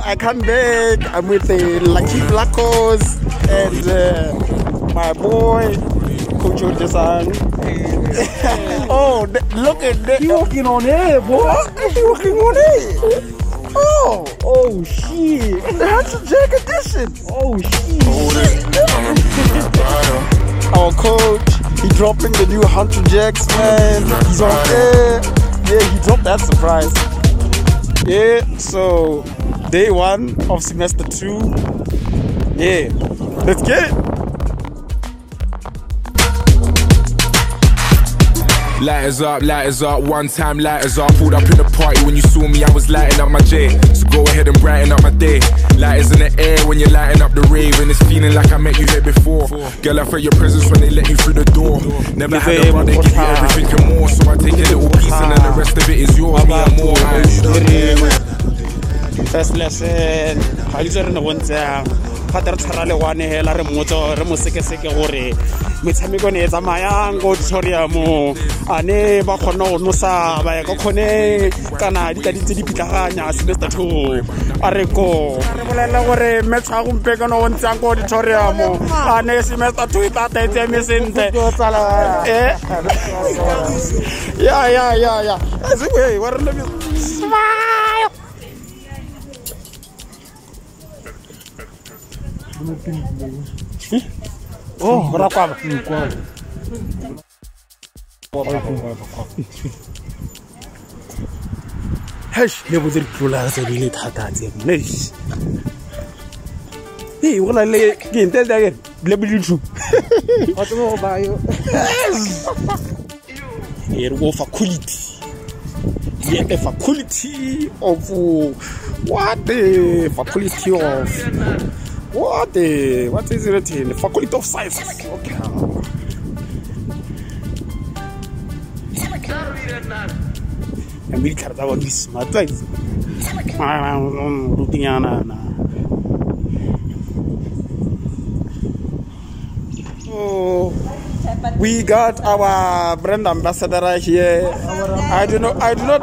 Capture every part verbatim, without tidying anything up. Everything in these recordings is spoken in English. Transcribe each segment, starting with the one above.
I come back. I'm with the Lucky Blackos and uh, my boy, Coach Odesan. Oh, look at that. You working on air, boy? You working on it? Oh, oh shit. That's a Jack edition. Oh shit. Our coach, he dropping the new Hunter Jacks, man. He's on air. Yeah, he dropped that surprise. Yeah, so day one of semester two. Yeah, let's get it. Lighters up, lighters up, one time lighters up. Pulled up in the party when you saw me, I was lighting up my J. So go ahead and brighten up my day. Lighters in the air when you're lighting up the rave. And it's feeling like I met you here before. Girl, I felt your presence when they let you through the door. Never had a brother give you everything and more. So I take a little piece and then the rest of it is yours. Me and more. First lesson, I used to know one time. Father Charale one hela re motso re mo seke seke gore metshameko ne etsa mayang go auditorium ane ba khona go nosa ba ka khone kana di ka ditse di pitlaganya semester two a re go re bolela gore metsa go mpeka no ntsa go auditorium ane semester two ta ta etse me sente eh ya ya ya ya hey wa re le smile. Oh, berapa? Hesh, dia boleh keluar dari ini thata je. Nice. Hey, wala le gente dah kan? Lebih lucu. Apa mau bayo? Here go faculty. Yeah, the faculty of what the faculty of what the what is it written? The faculty of sciences. Okay. I'm really carried out this smart life. I'm looking at Oh, we got our brand ambassador right here. I do not. I do not.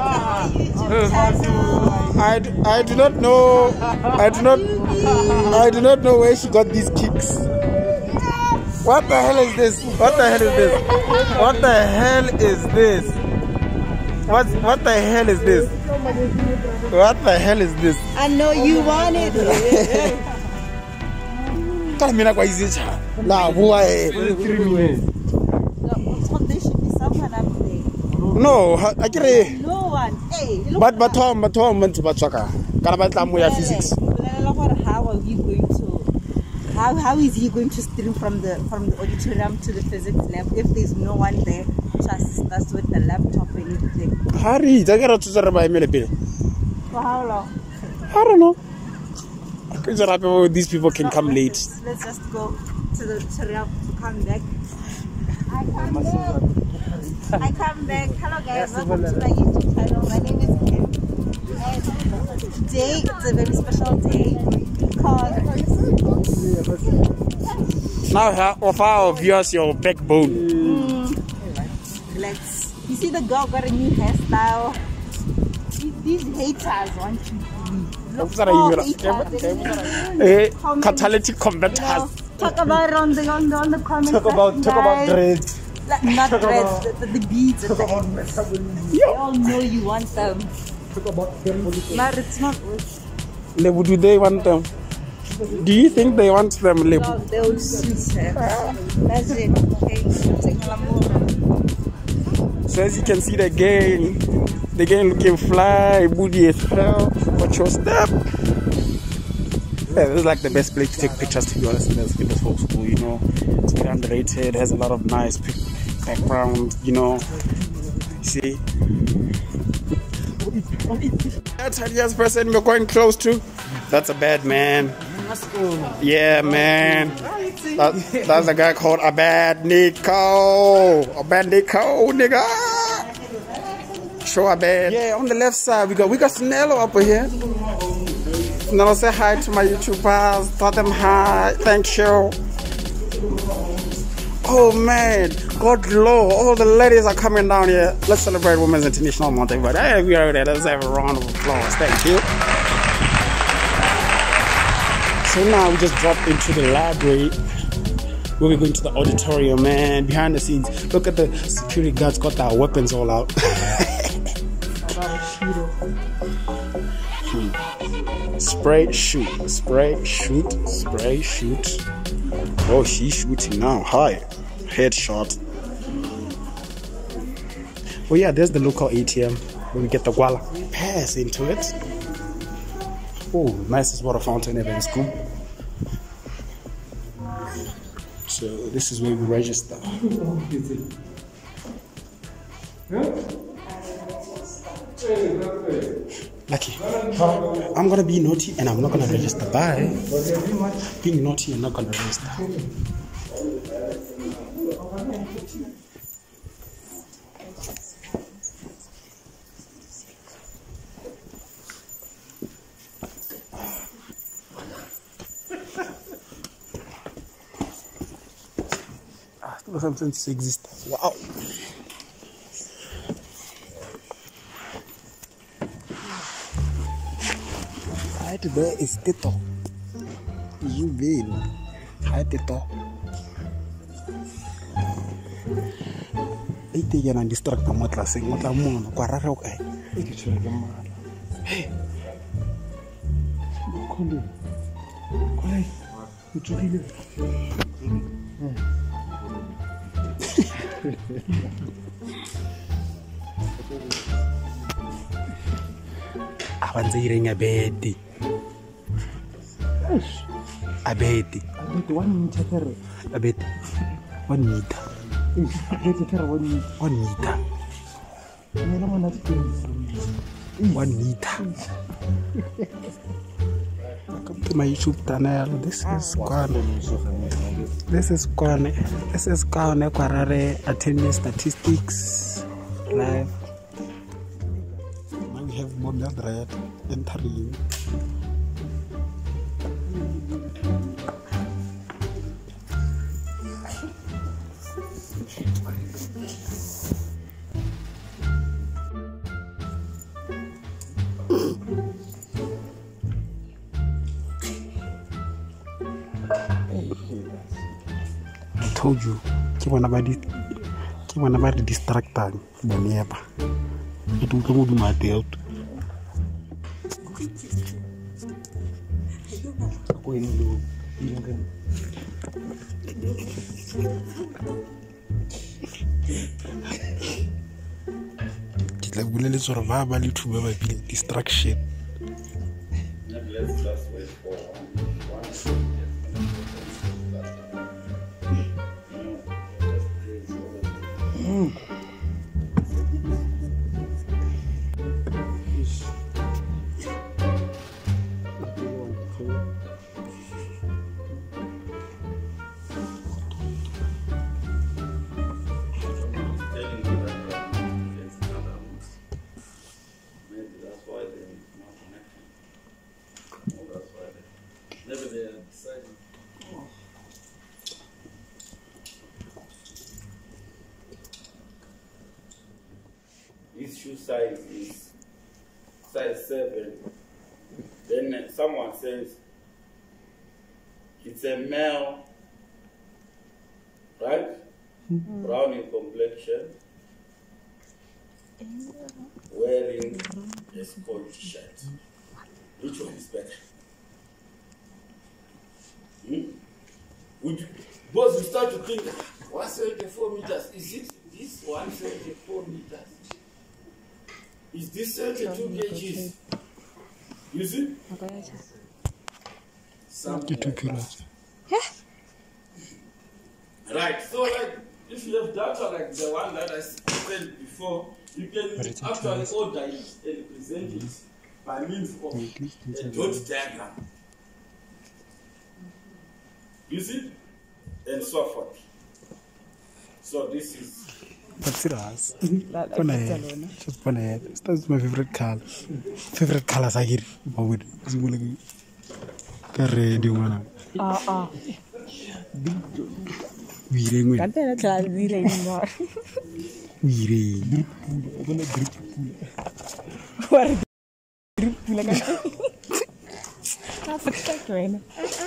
I, I do not know. I do not. I do not know where she got these kicks. What the hell is this? What the hell is this? What the hell is this? What what the hell is this? What the hell is this? I know you want it. Come here, guys. La boy. There should be someone up there. No, I get No one. Hey, look. But but Tom, but Tom went to Bachaka. Karabatlamu physics. How are you going to? How how is he going to stream from the from the auditorium to the physics lab if there's no one there to assist us with the laptop and everything? Hurry, I got to the Rabbi. For how long? I don't know. These people can come late. Let's just go to the auditorium to come back. I come back. I come back. Hello guys, welcome to my YouTube channel. My name is Kim. And today it's a very special day because now of our viewers your backbone. Mm, let's you see the girl got a new hairstyle. These haters want to leave. Look for haters. Catalytic converters. Talk about it on the on the, on the comments. Talk about talk about dreads. Not dreads, the, the, the beads. Talk about they all know you want them. Talk about them. But it's not worth. Lebu, do they want them? Do you think they want them, Lebu? No, they will sue them. Imagine, okay, shooting so as you can see, the gang, the gang looking fly, booty as hell. Watch your step. Yeah, this is like the best place to take pictures, to be honest, in this, in this whole school, you know. It's very underrated, has a lot of nice background, you know. See? That's the tiniest person we're going close to. That's a bad man. Yeah, man. That, that's a guy called a bad Nico. A bad Nico, nigga. Show a bad. Yeah, on the left side we got we got Snello up here. Now say hi to my YouTubers. Tell them hi. Thank you. Oh man, God Lord, all the ladies are coming down here. Let's celebrate Women's International Month, everybody. Hey, we are there. Let's have a round of applause. Thank you. So now we just dropped into the library. We're going to the auditorium, man. Behind the scenes, look at the security guards got their weapons all out. hmm. Spray, shoot, spray, shoot, spray, shoot. Oh, she's shooting now. Hi, headshot. Oh yeah, there's the local A T M. When we get the guala, we pass into it. Oh, nicest water fountain ever in school. So this is where we register. Lucky. I'm gonna be naughty and I'm not gonna register. Bye. Being naughty and not gonna register. Something exists. Wow. Hi today is Tito. You will. Hi Tito. Ite yana distract mo tla seng mo tla mono kwa rare o kae. E ke tshwere ke mala. Hey. Khole. Khole. O tsogile. Avanze ireng a beti. A beti. A beti one meter kere. A beti. One meter. A beti kere one meter. One meter. Nela mona tse. One meter. Welcome to my YouTube channel. This is Kwane. This is Kwane. This is Kwane Kwarare attendance statistics live. Now we have Model Red entering. I told you, keep on about it. Keep on about the distracting. The neighbor. It will come to my tail. It's like we sort of have a little bit of distraction. Let's just wait for one. Mm. His shoe size is size seven. Then uh, someone says it's a male, right? Mm-hmm. Brown in complexion, wearing a Scotch shirt. Which one is better? Hmm? Would you, both you start to think, one seventy-four meters, is it this one seventy-four meters? Is this thirty-two kgs? You see? thirty-two kilos. Right, so like, if you have data like the one that I said before, you can actually order it and present it by means of a dot diagram. You see? And so forth. So this is... That's serious. Just one head. That's my favorite color. Favorite colors I get. I would. Ready, man. Ah, ah. We ring. Can't tell that we ring more. We ring. What? That's exaggerating.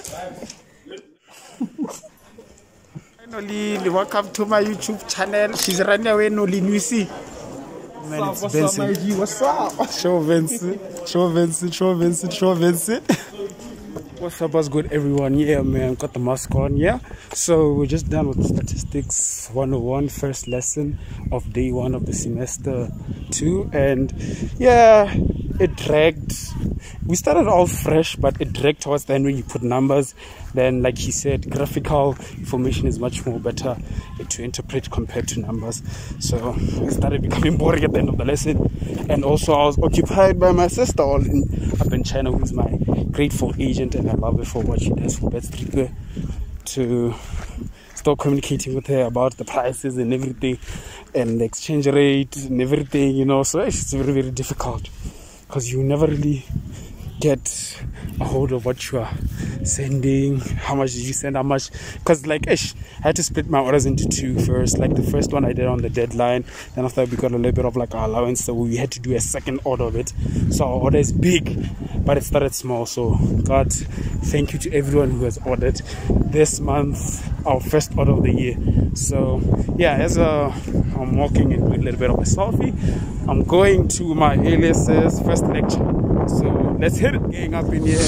Finally, welcome to my YouTube channel. She's running away, no Linuisi. Man, it's Vincent. What's up? Show Vincent. Show Vincent. Show Vincent. Show Vincent. What's up, what's good, everyone? Yeah, man, got the mask on. Yeah, so we're just done with statistics one oh one, first lesson of day one of the semester two, and yeah, it dragged. We started off fresh, but it dragged towards the end when you put numbers. Then, like he said, graphical information is much more better to interpret compared to numbers. So it started becoming boring at the end of the lesson. And also, I was occupied by my sister all in, up in China, who's my grade four agent, and I love her for what she does for Biust, to start communicating with her about the prices and everything, and the exchange rate and everything, you know. So it's very, very difficult because you never really get a hold of what you are sending, how much did you send, how much, because like ish, I had to split my orders into two first. Like the first one I did on the deadline, then after we got a little bit of like our allowance, so we had to do a second order of it. So our order is big, but it started small. So God, thank you to everyone who has ordered this month, our first order of the year. So yeah, as a I'm walking and doing a little bit of a selfie, I'm going to my aliases first lecture. So let's hit it, gang, up in here.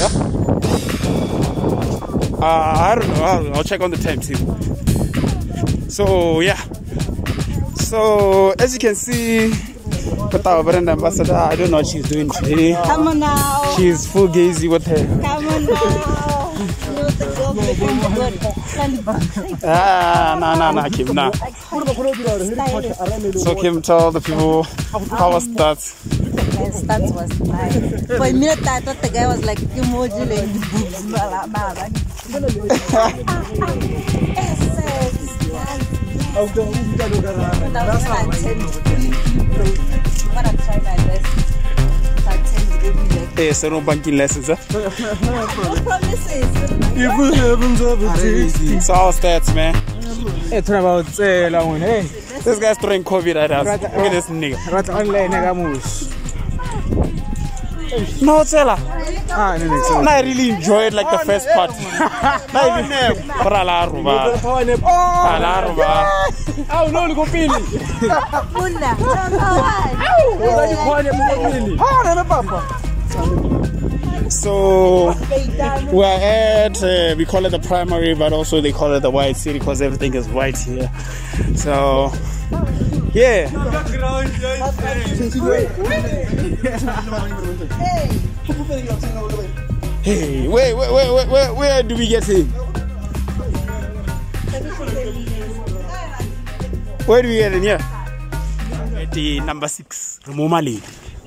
Uh, I don't know, I'll, I'll check on the time too. So yeah, so as you can see, with our brand ambassador, I don't know what she's doing today. Come on now. She's full gazy with her. Come on now. Ah, nah, nah, nah, Kim, nah. So Kim, tell the people how was that? That was nice. For a minute, I thought the guy was like emoji, like the boobs. Hey, so no banking lessons, huh? No promises. So how's that, man? Hey, turn about say la one. Hey, this guy's throwing COVID at us. Look at this nigga. right online nigga moves. No, Tella. Ah, no, no. I really enjoyed like the first part. Not even para la ruba. La ruba. Oh no, go Billy. Bunda. Oh, no, papa. So we're at uh, we call it the primary, but also they call it the white city because everything is white here. So yeah. Hey, wait, wait, wait, wait, wait, where do we get him? Where do we get in here? At the number six, Rumoma League.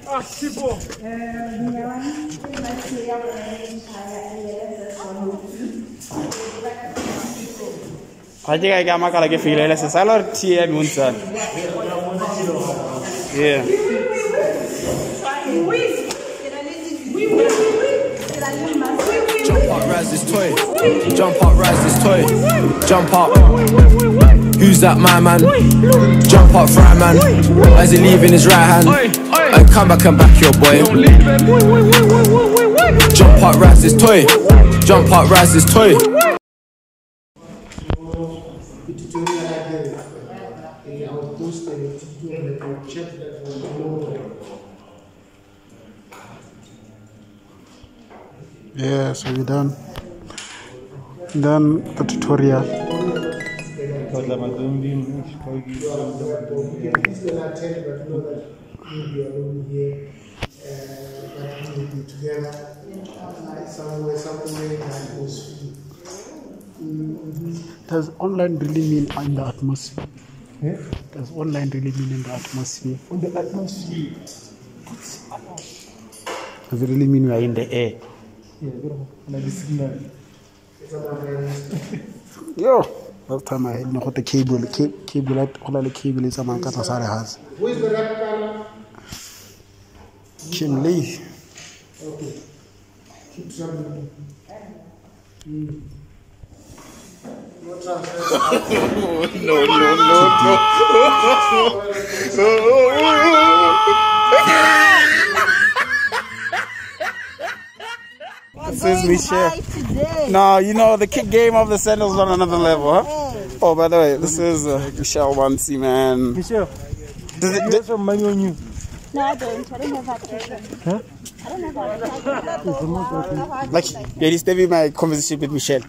I think I got my color feel less as I love T M Munson. Yeah. Jump up, rise this toy. Jump up, rise this toy. Jump up. Who's that, my man? Jump up, fry man. As he leaving his right hand. And come back and back your boy. Jump up, rise this toy. Jump up, rise this toy. Yeah, so we're done. Done the tutorial. Does online really mean in the atmosphere? Yeah? Does online really mean in the atmosphere? On the atmosphere. Does it really mean we are in the air? Yeah, bro. Like the signal. Yo, last time I had no the cable, cable, cable, all the cable is a man cut aside has. Who is the rapper? Kim Lee. Okay. Keep something. Mm. No, no, no, no, no. this is Michelle. Today. No, you know, the kick game of the sandals on another level, huh? Hey. Oh, by the way, this is uh, Michelle Wansi, man. Michelle, Does it, you have some money on you. No, I don't. I don't have that t-shirt. Huh? I don't have that. like, yeah, this be my conversation with Michelle.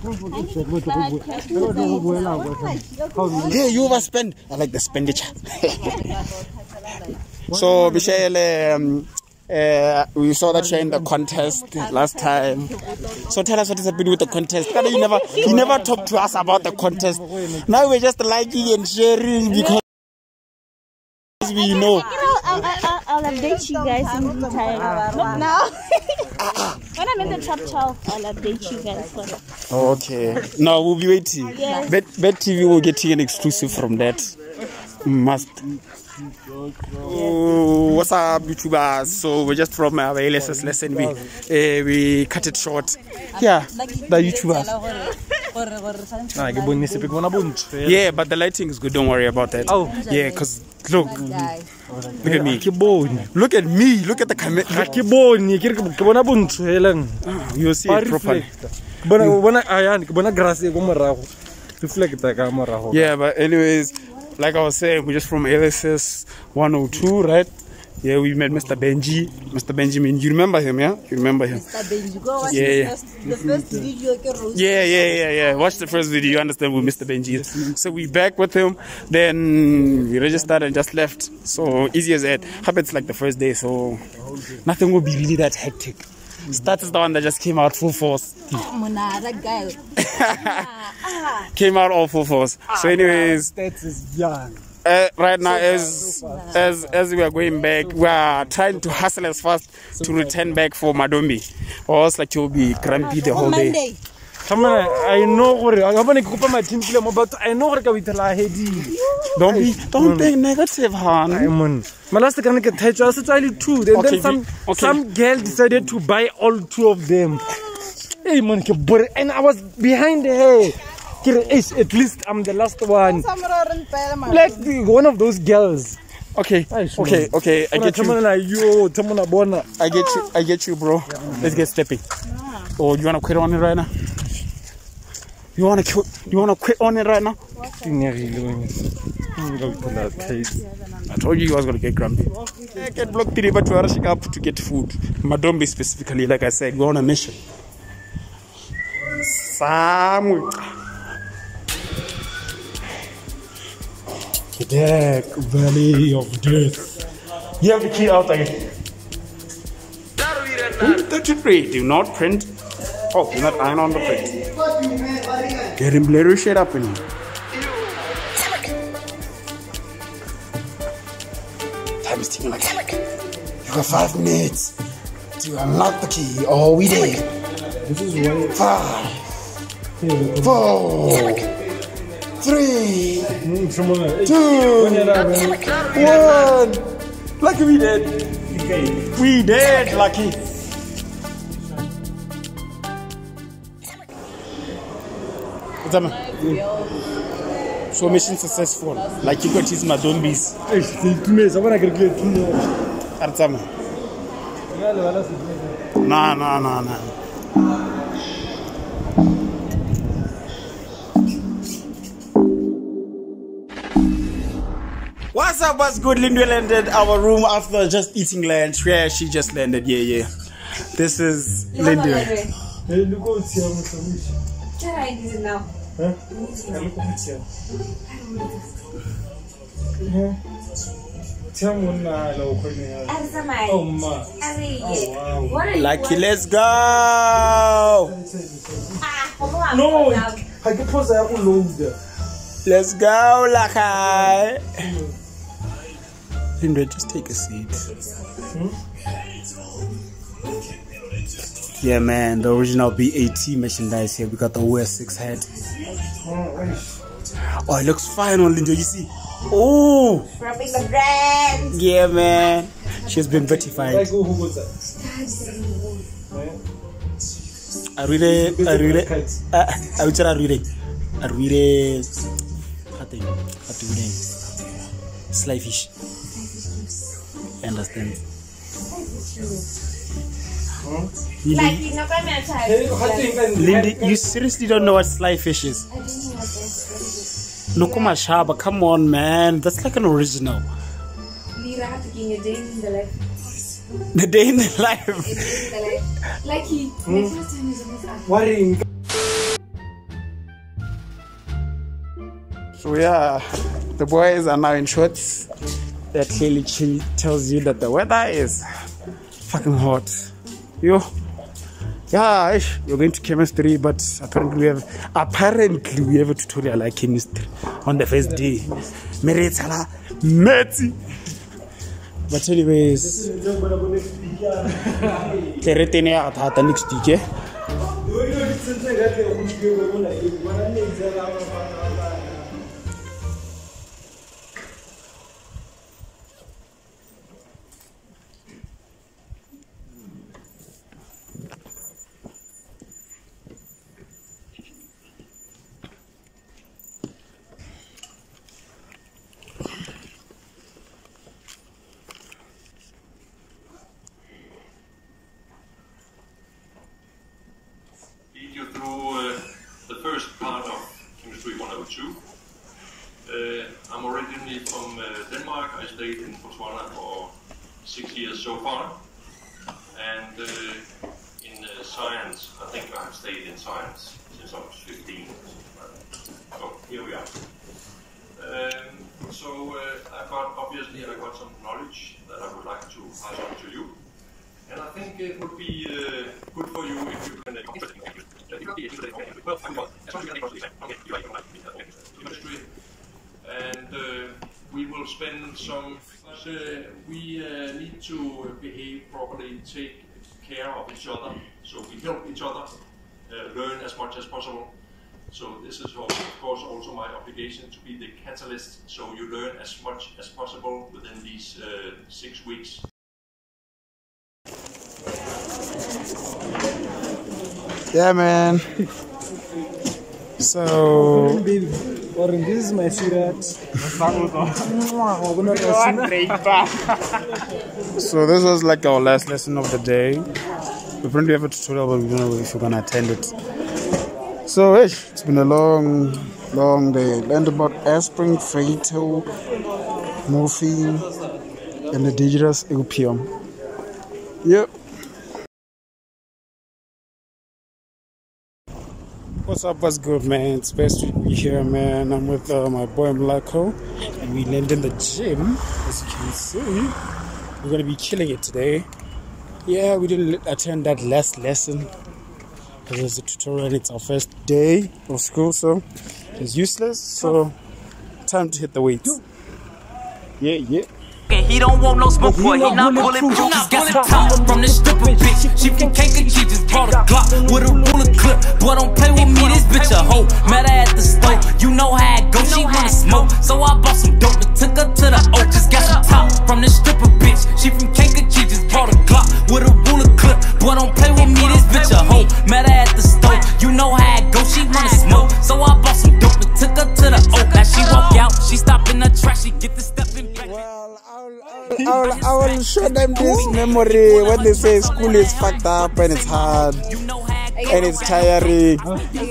Yeah, you overspend. I like the expenditure. So, Michelle, um, uh, we saw that you're in the contest last time. So tell us what is happening with the contest. You never, you never talked to us about the contest. Now we're just liking and sharing because we know. I'll, I'll, I'll update you guys in due time. Not now. When I'm in the top twelve, I'll update you guys for that. Okay. No, we'll be waiting. Yes. Bet, Bet T V will get you an exclusive from that. Must. Oh, what's up, YouTubers? So we're just from our L S S lesson. We uh, we cut it short. Yeah, the YouTubers. Yeah, but the lighting is good. Don't worry about that. Oh, yeah, because look, look at me. Look at me. Look at the camera. You'll see it properly. Yeah, but anyways, like I was saying, we're just from L S S one oh two, right? Yeah, we met Mister Benji. Mister Benjamin, you remember him, yeah? You remember him? Mister Benji, go watch yeah, the, yeah. first, the first video. Yeah, yeah, yeah, yeah. Watch the first video, you understand who Mister Benji is. So we back with him, then we registered and just left. So easy as that. Happens like the first day, so nothing will be really that hectic. Stats is the one that just came out full force. That guy. Came out all full force. So anyways, Stats is young. Uh, right now, as as as we are going back, we are trying to hustle as fast to return back for Madombi, or else like you'll be grumpy the whole day. I know what I want to go my team, but I know what I tell I Don't be don't be negative, hon. My last can get touch us two. Then, Okay, then some okay. some girl decided to buy all two of them. Hey man, and I was behind her. At least I'm the last one. Like the, one of those girls. Okay, okay, okay. I get you. I get you. I get you, bro. Let's get stepping. Oh, you wanna quit on it right now? You wanna quit? You wanna quit on it right now? I told you you was gonna get grumpy. I get blocked three, but we're rushing up to get food. Madombi specifically, like I said, we're on a mission. Some. Dark Valley of Death. You have the key out again. thirty-three. Do not print. Oh, do not iron on the print. Getting blurry shit up in here. Time is ticking like you got five minutes to unlock the key. Oh, we did. This is one. Five, four, three, Two. two, one. Lucky we did. We did, Lucky. So mission successful. Like you got his Madombis. Nah, nah, nah, nah. What's up, what's good? Lindy landed our room after just eating lunch. Yeah, she just landed. Yeah, yeah. This is Lindy. Hey, look what's here. Try it now. Huh? Look what's here. Tell me now. Oh, ma. Oh, wow. Lucky, let's go. No, I can pause that load. Let's go, Lucky. Linda, just take a seat. Hmm? Yeah, man, the original B A T merchandise here. We got the O S six head. Oh, it looks fine on Linda, you see? Oh! Rubbing the brand. Yeah, man. She's been verified. I really, I really, I would say I really, I really, I really, sly fish. Understand? Huh? Like, you're not going to Lindy, you seriously don't know what sly fish is? I don't know what this is. Nukuma Shaba, come on, man. That's like an original. Lira taking a day in the life. The day in the life. Like he, Worrying. So yeah, the boys are now in shorts. That clearly tells you that the weather is fucking hot. Yo, yeah, ish, you're going to chemistry, but apparently we have apparently we have a tutorial like chemistry on the first day. Meretala, Meti. But anyways, Keretene at next week. Through uh, the first part of Chemistry one oh two. Uh, I'm originally from uh, Denmark. I stayed in Botswana for six years so far. And uh, in uh, science, I think I have stayed in science since I was fifteen. So here we are. Um, so uh, I got, obviously I got some knowledge that I would like to pass on to you. And I think it would be uh, good for you if you can uh, and uh, we will spend some, uh, we uh, need to behave properly, take care of each other, so we help each other, uh, learn as much as possible. So this is also, of course also my obligation to be the catalyst, so you learn as much as possible within these uh, six weeks. Yeah, man. So Orange, this is my cigarette. So this was like our last lesson of the day. We probably have a tutorial, but we don't know if we're gonna attend it. So hey, it's been a long, long day. Learned about aspirin, fatal, morphine, and the dangerous opium. Yep. What's up, what's good, man? It's best to be here, man. I'm with uh, my boy Mlako, and we landed in the gym. As you can see, we're gonna be killing it today. Yeah, we didn't attend that last lesson because it's a tutorial. It's our first day of school, so it's useless. So time to hit the weights. Yeah, yeah. He don't want no smoke, boy. He not bulletproof. Just got some top from this stripper bitch. She from cake and she just brought a Glock with a ruler clip. Boy, don't play with me. This bitch a hoe. Met her at the store. You know how it go. She wanna smoke, so I bought some dope and took her to the oak. Just got some top from this stripper bitch. She from cake and she just brought a Glock with a ruler clip. Boy, don't play with me. This bitch a hoe. Met her at the store. You know how it go. She wanna smoke, so I bought some dope and took her to the oak. As she walk out, she stop in the trash. She get the stepping back. Well, I will, I will show them this memory when they say school is fucked up and it's hard and it's tiring.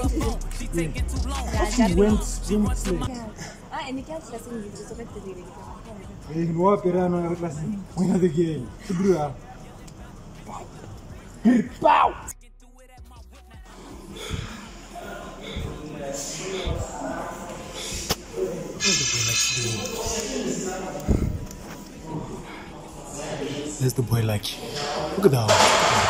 There's the boy like, look at that.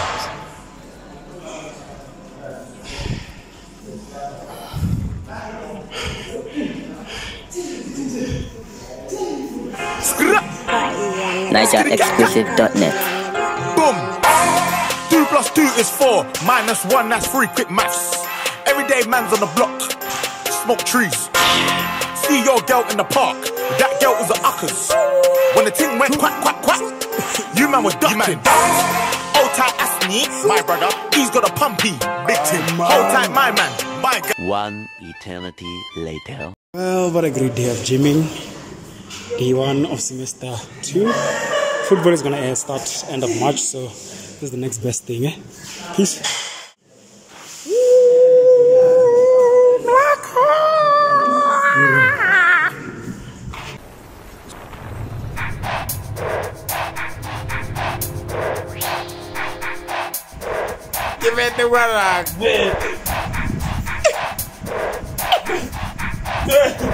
Niger Exclusive dot net. Boom! Two plus two is four, minus one, that's three, quick maths. Everyday man's on the block, smoke trees. See your girl in the park, that girl was a uckers. When the thing went quack, quack, quack, you man was ducking. Old tight ass me, my brother, he's got a pumpy, big team. Old tight my man, my girl. One eternity later. Well, what a great day of gymming. Day one of semester two. Football is gonna start end of March, so This is the next best thing, eh? Peace. Give it the one,